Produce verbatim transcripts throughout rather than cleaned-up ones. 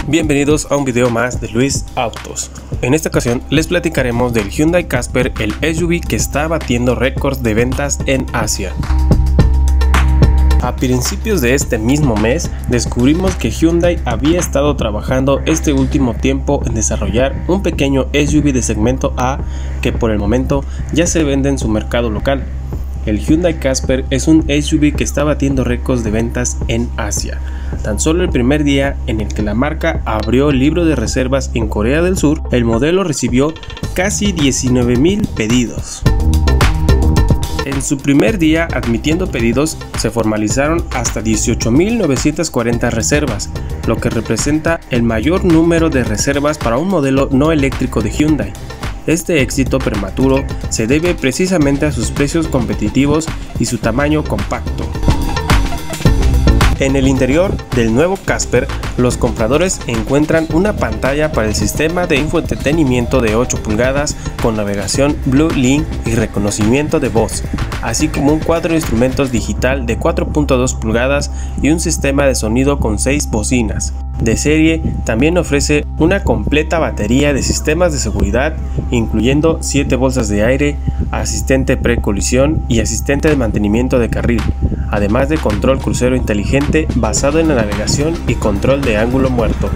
Bienvenidos a un video más de Luis Autos. En esta ocasión les platicaremos del Hyundai Casper, el S U V que está batiendo récords de ventas en Asia. A principios de este mismo mes descubrimos que Hyundai había estado trabajando este último tiempo en desarrollar un pequeño S U V de segmento A que por el momento ya se vende en su mercado local. El Hyundai Casper es un S U V que está batiendo récords de ventas en Asia. Tan solo el primer día en el que la marca abrió el libro de reservas en Corea del Sur, el modelo recibió casi diecinueve mil pedidos. En su primer día admitiendo pedidos, se formalizaron hasta dieciocho mil novecientas cuarenta reservas, lo que representa el mayor número de reservas para un modelo no eléctrico de Hyundai. Este éxito prematuro se debe precisamente a sus precios competitivos y su tamaño compacto. En el interior del nuevo Casper, los compradores encuentran una pantalla para el sistema de infoentretenimiento de ocho pulgadas con navegación Blue Link y reconocimiento de voz, así como un cuadro de instrumentos digital de cuatro punto dos pulgadas y un sistema de sonido con seis bocinas. De serie también ofrece una completa batería de sistemas de seguridad, incluyendo siete bolsas de aire, asistente precolisión y asistente de mantenimiento de carril, además de control crucero inteligente basado en la navegación y control de ángulo muerto.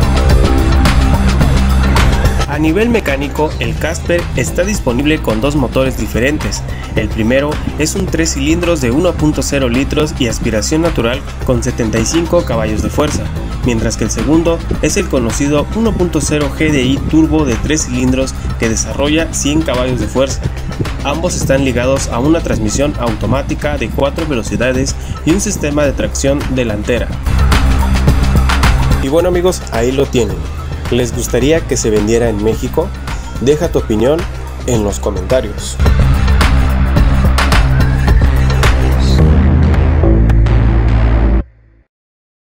A nivel mecánico, el Casper está disponible con dos motores diferentes. El primero es un tres cilindros de uno punto cero litros y aspiración natural con setenta y cinco caballos de fuerza, mientras que el segundo es el conocido uno punto cero G D I turbo de tres cilindros que desarrolla cien caballos de fuerza. Ambos están ligados a una transmisión automática de cuatro velocidades y un sistema de tracción delantera. Y bueno amigos, ahí lo tienen. ¿Les gustaría que se vendiera en México? Deja tu opinión en los comentarios.